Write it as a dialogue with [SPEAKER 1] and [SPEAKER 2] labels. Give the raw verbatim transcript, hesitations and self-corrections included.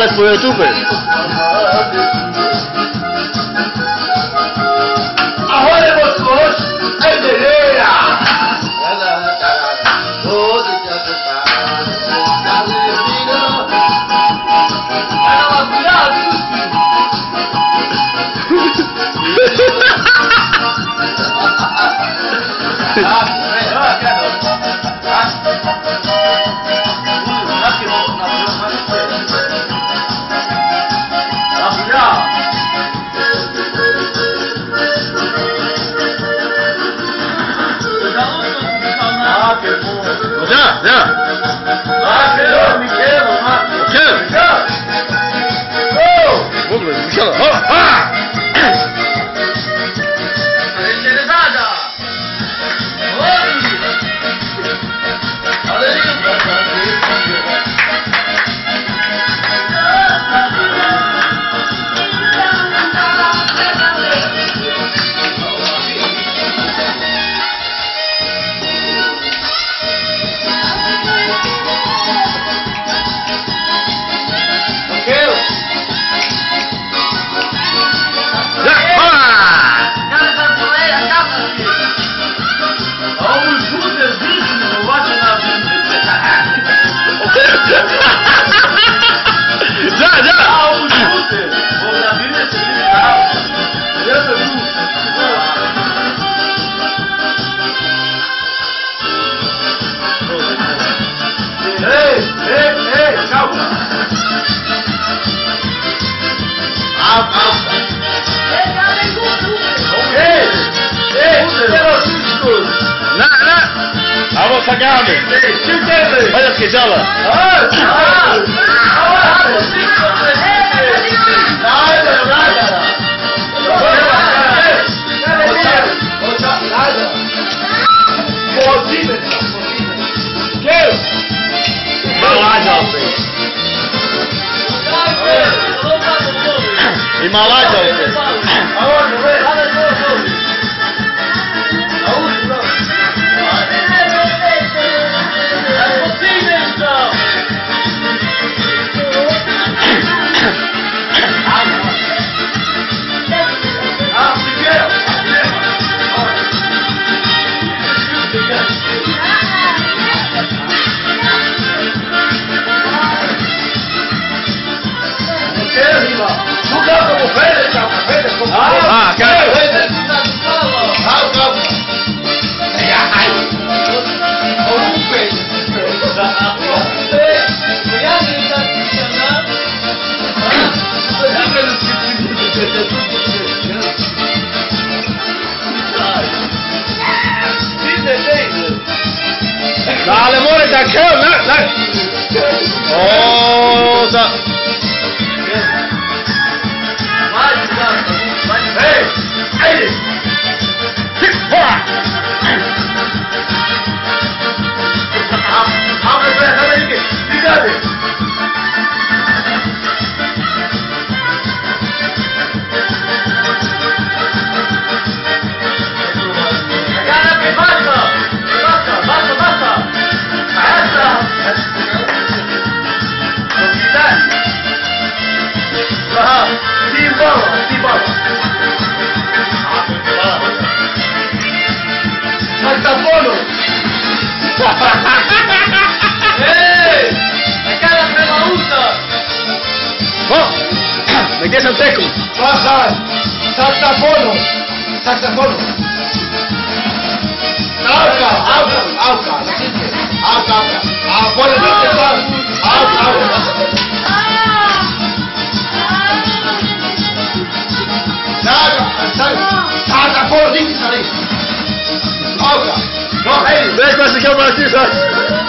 [SPEAKER 1] Sales por YouTube.
[SPEAKER 2] Ahora vos vos, el de Lea.
[SPEAKER 1] Ya, ya. Okej. Vamos, vi kör. Ha, ha. Ya, ya.
[SPEAKER 2] Ei, ei, ei, calma. Calma, calma. Ei, ei,
[SPEAKER 1] لا لا. ابو سقامي. هذا كجاله. Himalaya. Ah, cara. Dale, amore, da che? Dai. Oh, da.
[SPEAKER 2] Hey! Hey!
[SPEAKER 1] ¡Ey! ¡Acá la pregunta! ¡Oh! ¡Me quedas el teco!
[SPEAKER 2] ¡Baja! ¡Saxafono! ¡Saxafono! ¡Auca! ¡Auca! ¡Auca! ¡Auca! ¡Afuera de este plan! ¡Auca! ¡Auca! ¡Saxafono! ¡Saxafono! ¡Auca! ¡No, hey!
[SPEAKER 1] ¡Ven, con ese cámara aquí, ¿sabes?